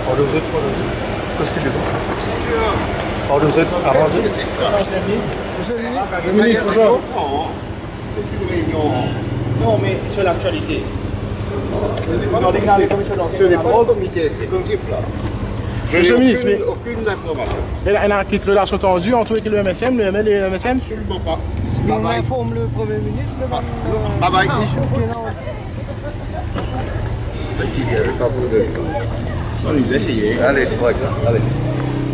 C'est une réunion. Non, mais sur l'actualité. Ce n'est pas le comité exécutif là. Je n'ai aucune information. Il y a une relation tendue entre le MSM, le ML et le MSM? Absolument pas. On informe le Premier ministre de Bye bye. Petit, pas pour de. On nous essayer. Allez, allez.